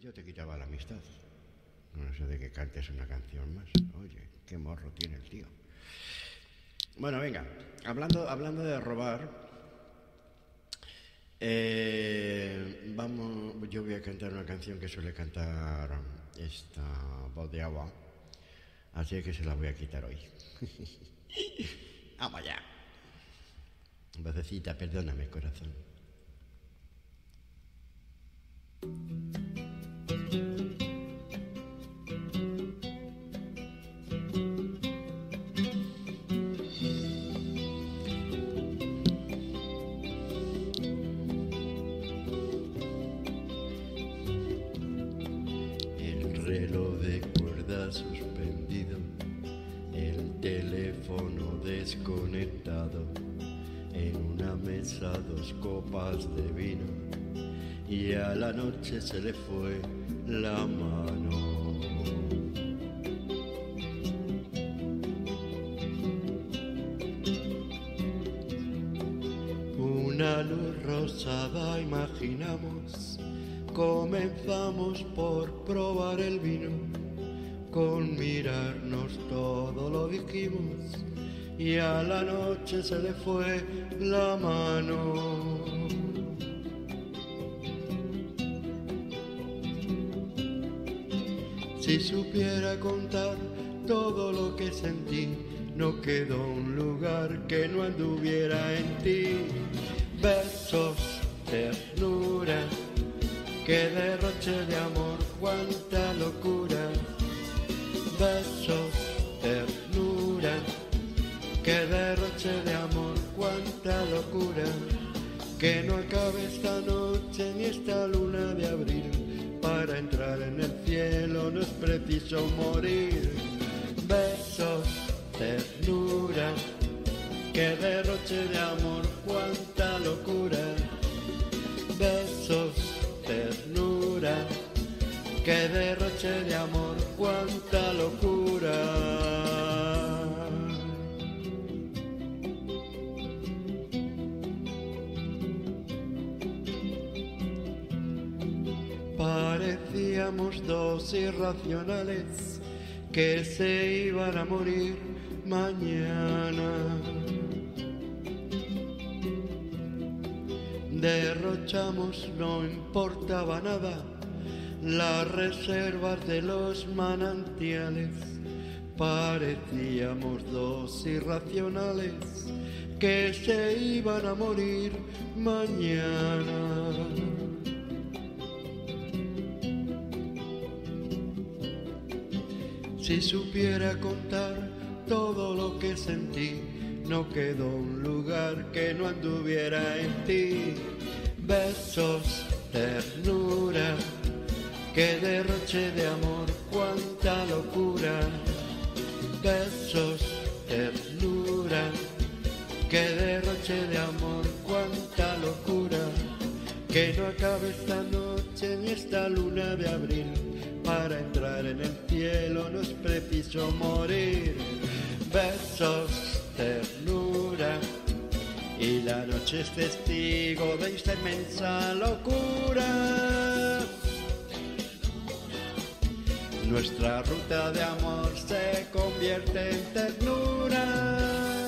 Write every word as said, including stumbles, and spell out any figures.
yo te quitaba la amistad. No sé de que cantes una canción más. Oye, qué morro tiene el tío. Bueno, venga, hablando, hablando de robar, eh, vamos, yo voy a cantar una canción que suele cantar esta voz de agua, así que se la voy a quitar hoy. Vamos allá. Vocecita, perdóname, corazón. El reloj de cuerda suspendido, el teléfono desconectado, en una mesa dos copas de vino y a la noche se le fue la mano. Una luz rosada imaginamos, comenzamos por probar el vino, con mirarnos todo lo dijimos y a la noche se le fue la mano. Si supiera contar todo lo que sentí, no quedó un lugar que no anduviera en ti. Besos, ternura, qué derroche de amor, cuánta locura. Besos, ternura, qué derroche de amor, cuánta locura. Que no acabe esta noche ni esta luna de abril. Para entrar en el cielo no es preciso morir. Besos, ternura, qué derroche de amor, cuánta locura. Besos, ternura, qué derroche de amor, cuánta locura. Parecíamos dos irracionales que se iban a morir mañana. Derrochamos, no importaba nada, las reservas de los manantiales. Parecíamos dos irracionales que se iban a morir mañana. Si supiera contar todo lo que sentí, no quedó un lugar que no anduviera en ti. Besos, ternura, qué derroche de amor, cuánta locura. Besos, ternura, qué derroche de amor, cuánta locura. Que no acabe esta noche ni esta luna de abril. Para entrar en el cielo no es preciso morir. Besos, ternura, y la noche es testigo de esta inmensa locura. Nuestra ruta de amor se convierte en ternura.